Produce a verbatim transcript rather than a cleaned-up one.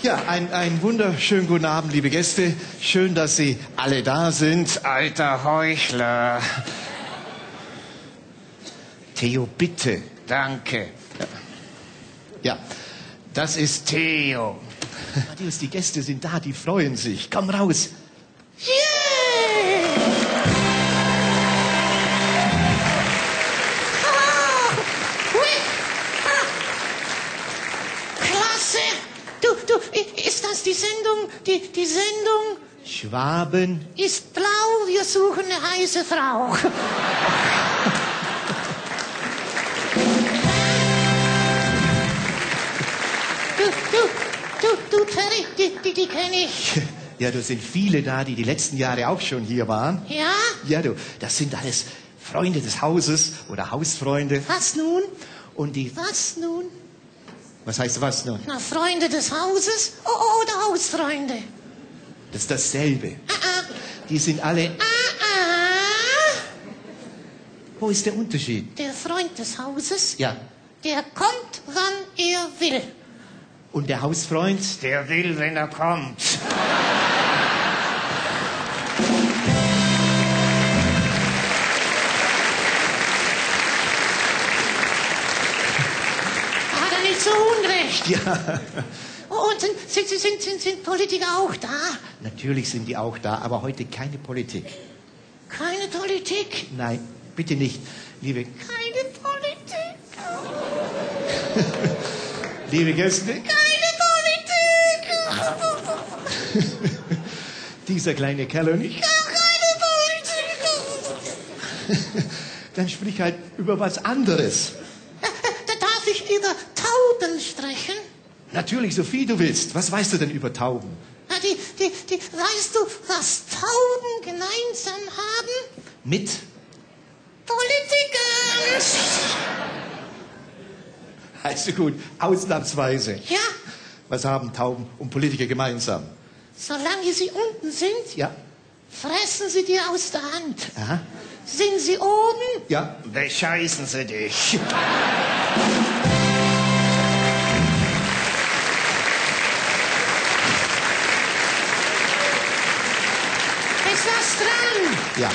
Ja, ein, ein wunderschönen guten Abend, liebe Gäste. Schön, dass Sie alle da sind. Alter Heuchler. Theo, bitte. Danke. Ja, das ist Theo. Matthäus, die Gäste sind da, die freuen sich. Komm raus. Yeah! Ah, hui, ah. Klasse! Du, du, ist das die Sendung? Die, die Sendung Schwaben. ist blau, wir suchen eine heiße Frau. Du, du, du, du, Terry, die, die, die kenne ich. Ja, da sind viele da, die die letzten Jahre auch schon hier waren. Ja? Ja, du, das sind alles Freunde des Hauses oder Hausfreunde. Was nun? Und die... Was nun? Was heißt was nun? Na, Freunde des Hauses o- oder Hausfreunde? Das ist dasselbe. Ah, ah, Die sind alle... ah, ah. Wo ist der Unterschied? Der Freund des Hauses, Ja. der kommt, wann er will. Und der Hausfreund? Der will, wenn er kommt. Hat er nicht so unrecht. Ja. Oh, und sind, sind, sind, sind, sind Politiker auch da? Natürlich sind die auch da, aber heute keine Politik. Keine Politik? Nein, bitte nicht. Liebe, Keine Politik? liebe Gäste, Keine Politik! dieser kleine Kerl und ich, Keine Politik! dann sprich halt über was anderes. Da darf ich über Tauben sprechen? Natürlich, so viel du willst. Was weißt du denn über Tauben? Na, die, die, die, weißt du, was Tauben gemeinsam haben? Mit? Politikern! Also gut, ausnahmsweise. Ja, Was haben Tauben und Politiker gemeinsam? solange sie unten sind, Ja. fressen sie dir aus der Hand. Aha. Sind sie oben, Ja. Bescheißen sie dich.